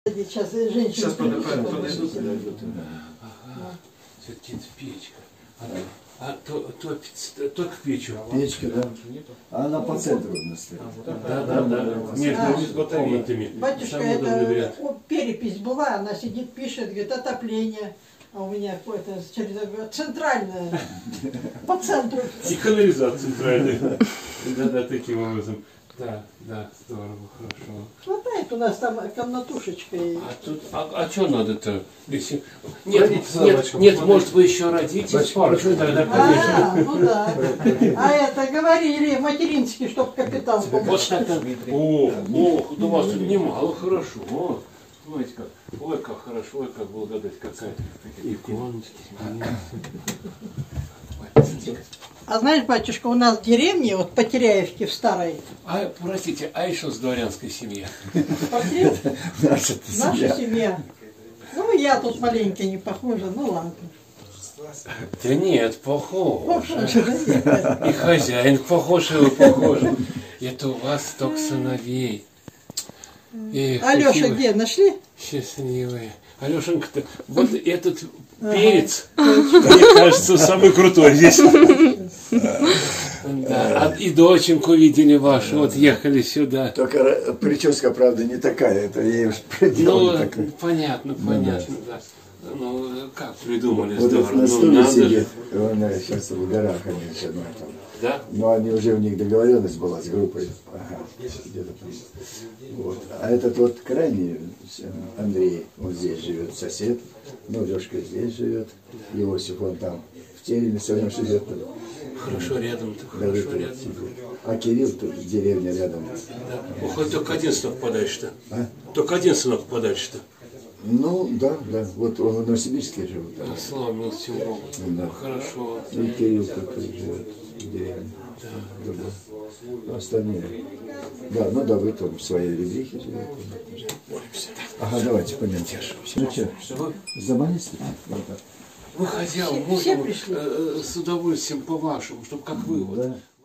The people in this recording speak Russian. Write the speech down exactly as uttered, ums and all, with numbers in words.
Сейчас женщины. Сейчас подойдут. подойдут. Ага. Все-таки это печка. А, а то, то, то, только печь. Печка, да. А она по центру у нас стоит. Да, да, да. Нет, А, ну, с комнатами. Батюшка, Самый удобный это вариант. о, перепись была, она сидит, пишет, говорит, отопление. А у меня какое-то через центральное, по центру. И канализация центральная. Да, да, таким образом. Да, да, здорово, хорошо. Хватает у нас там комнатушечка. И... А тут, а, а что надо-то? Если... Нет, Родиться, нет, бабочка, нет, посмотри. может вы еще родитесь, парочку, тогда, конечно. А, ну да. А это говорили материнский, чтоб капитан Вот помог. это. О, ох, да у вас тут немало, хорошо. О, смотрите как. Ой, как хорошо, ой, как благодать какая-то. Иконочки. А знаешь, батюшка, у нас в деревне, вот по Теряевке в старой, А, простите, а еще с дворянской семьи? портрет, Наша наша семья. Ну, я тут маленько не похожа, ну ладно. Да нет, похож. Похожа, да нет. И хозяин похож, и вы похожи. Это у вас столько сыновей. Эх, Алеша какие вы где, нашли? счастливые. Алешенька-то, вот этот перец, мне кажется, самый крутой здесь. Да, а и доченьку видели вашу, вот ехали сюда. Только прическа, правда, не такая. Это я уж проделал Ну, не такая. понятно, понятно, да. Ну, как придумали, Вот здорово. это на Ну, стуле надо сидит. же. Он э, сейчас в горах они еще ну, там. Да? Но они уже, у них договоренность была с группой. Ага, где-то там. Вот. А этот вот крайний, Андрей, он здесь живет, сосед. Ну, Лешка здесь живет. Иосиф, он там в Тереме своем живет. Хорошо рядом-то, Да, хорошо вот рядом. сидит. А Кирилл тут, деревня рядом. Да. Ох, хоть только один сынок подальше-то. А? Только один сынок подальше-то. Ну, да, да. Вот он в Новосибирске живет. Да. Ну, слава милости Богу. Да. Хорошо. И Кирилл такой живет в деревне. Да. Да. Остальные. Да, ну да, вы там в своей реврихе живете. Ага, давайте помянем. Ну что, заманись? Вот так. Вы, хозяин, Все- все можно пришли. э, с удовольствием по-вашему, чтобы как вы вот. Да.